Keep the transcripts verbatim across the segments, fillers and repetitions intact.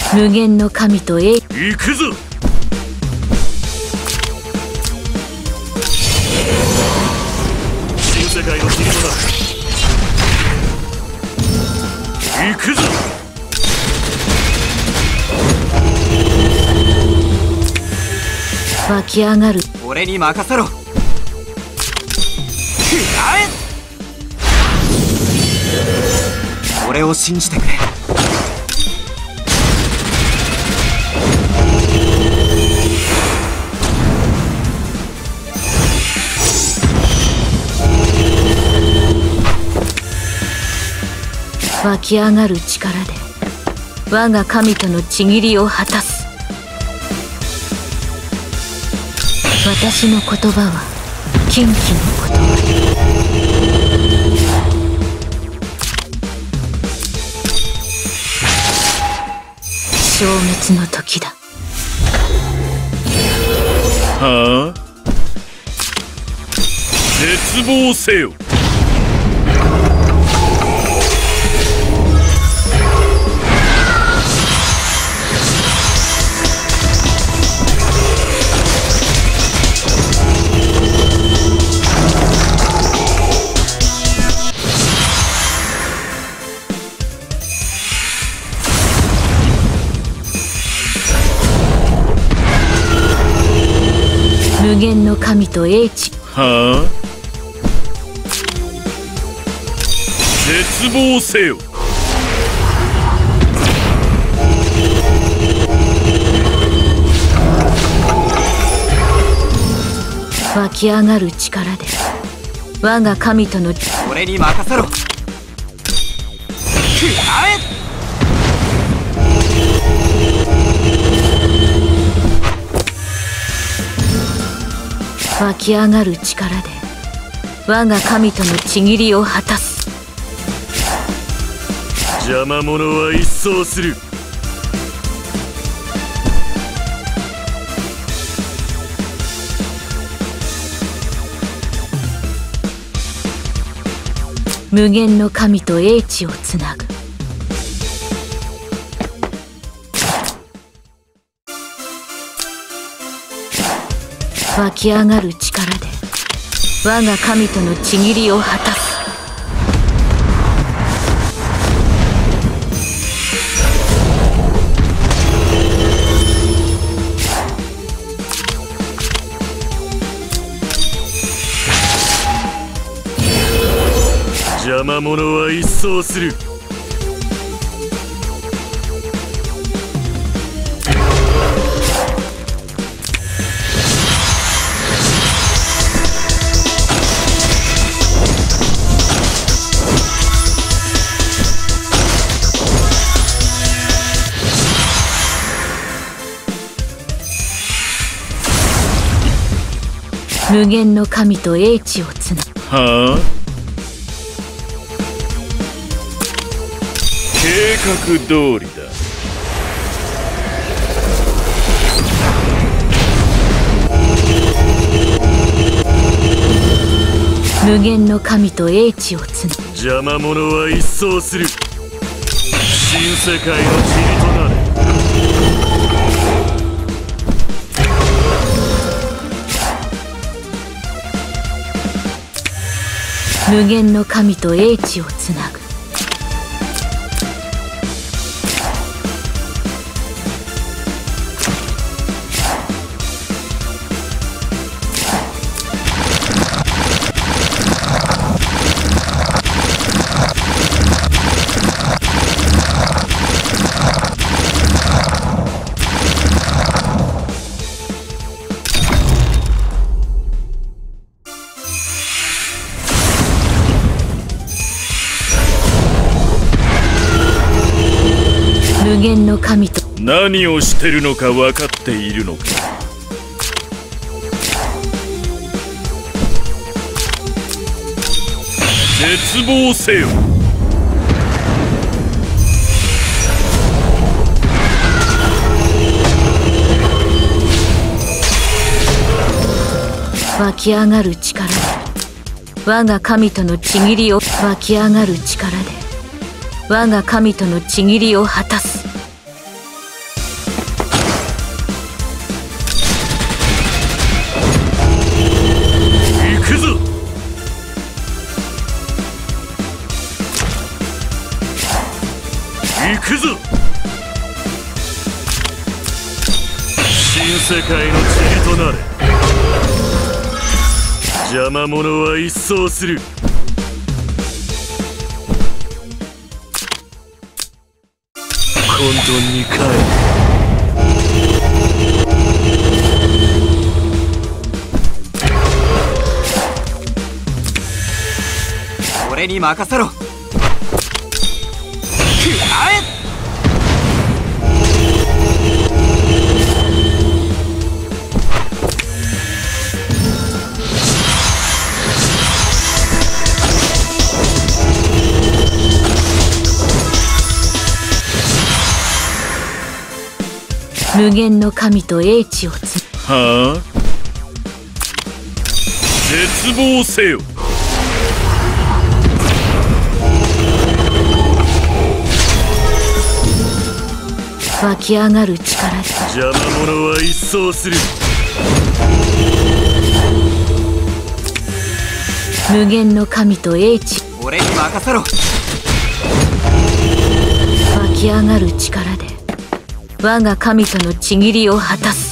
無限の神と英知。 行くぞ。新世界の切り物だ。行くぞ。 湧き上がる。 俺に任せろ。くらえ。俺を信じてくれ。 湧き上がる力で我が神との契りを果たす。私の言葉は禁忌の言葉。消滅の時だ。 はあ、絶望せよ。 無限の神と英知。 はあ、絶望せよ。 湧き上がる力で我が神との。 俺に任せろ。くらえ。 湧き上がる力で我が神との契りを果たす。 邪魔者は一掃する。 無限の神と英知をつなぐ。湧き上がる力で我が神との契りを果たす。 邪魔者は一掃する。 無限の神と英知をつなぐ。 はあ、計画通りだ。 無限の神と英知をつなぐ。 邪魔者は一掃する。新世界の塵となれ。 無限の神と英知をつなぐ。無限の神と。 何をしてるのか分かっているのか。絶望せよ。 湧き上がる力で我が神との契りを。湧き上がる力で我が神との契りを果たす。 行くぞ。新世界の塵となれ。邪魔者は一掃する。混沌に帰る。 俺に任せろ。くらえ。 無限の神と英知をつはあ、絶望せよ。 湧き上がる力で邪魔者は一掃する。 無限の神と英知、 俺に任せろ。 湧き上がる力で我が神との契りを果たす。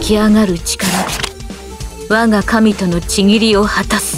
湧き上がる力で我が神との契りを果たす。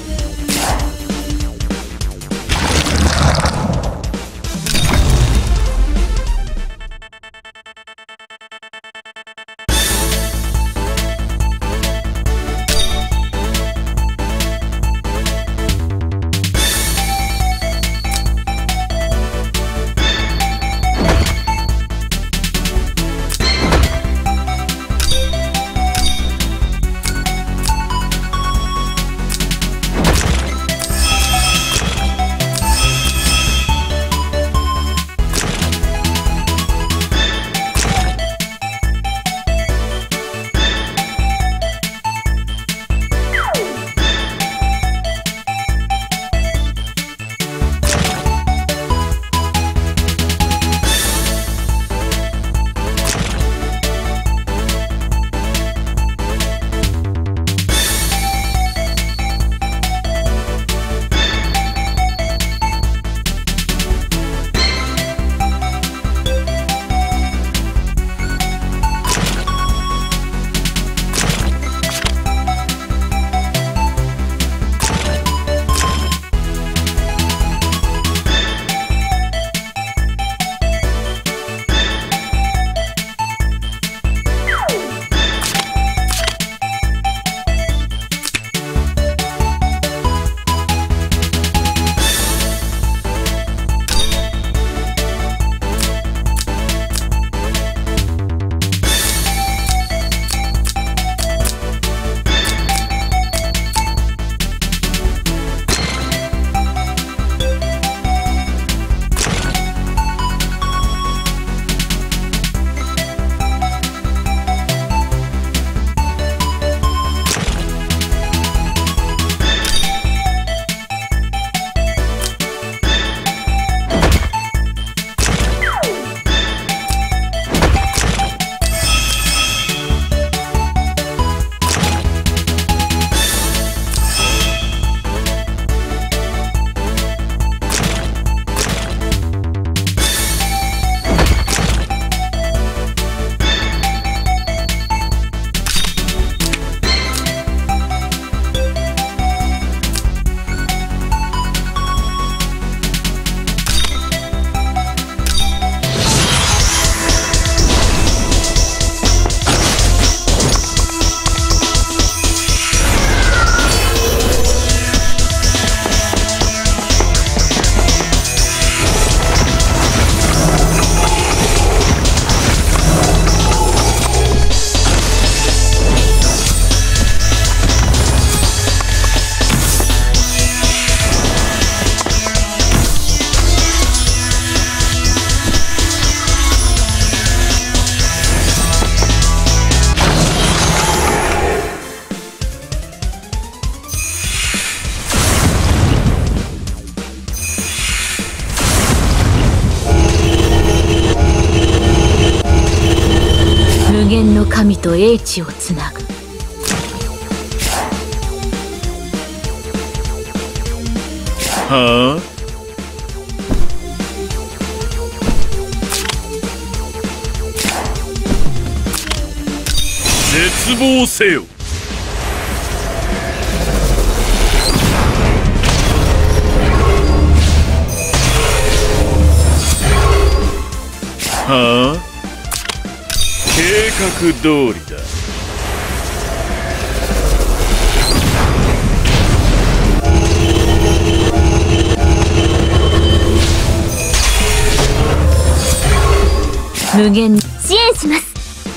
無限の神と英知をつなぐ。 はあ、絶望せよ。はあ、計画通りだ。 無限支援します。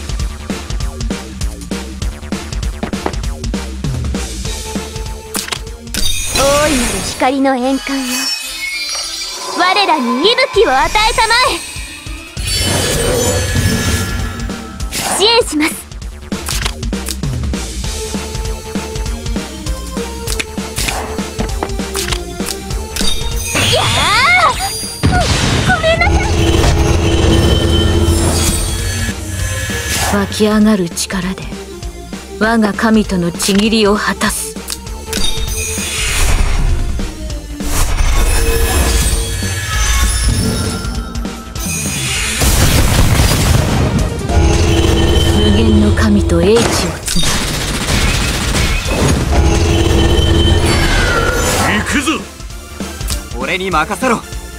大いなる光の円環よ、我らに息吹を与えたまえ。支援します。いやー、ごめんなさい。 湧き上がる力で我が神との契りを果たす。無限の神と英知俺に任せろ。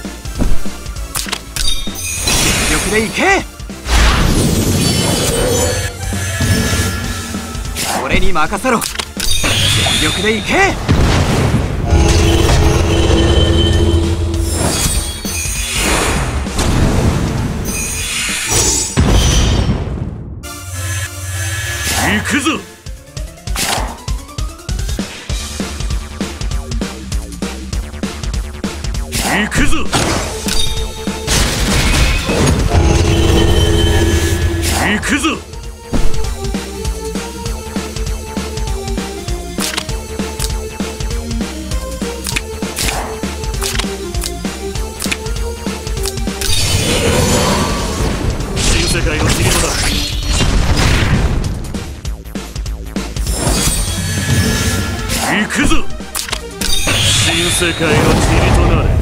全力でいけ。俺に任せろ。全力でいけ。 行くぞ。行くぞ。行くぞ。新世界の塵となる。行くぞ。新世界の塵となれ。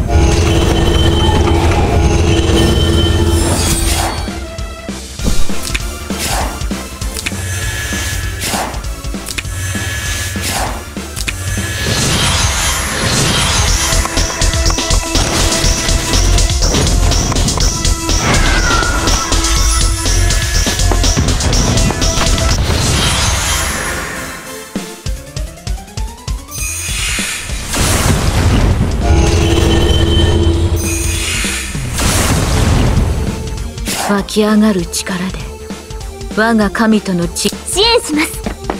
湧き上がる力で我が神とのち支援します。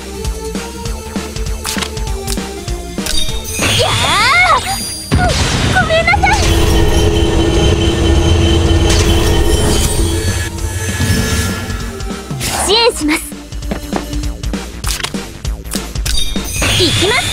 やあ、ご、ごめんなさい。支援します。行きます。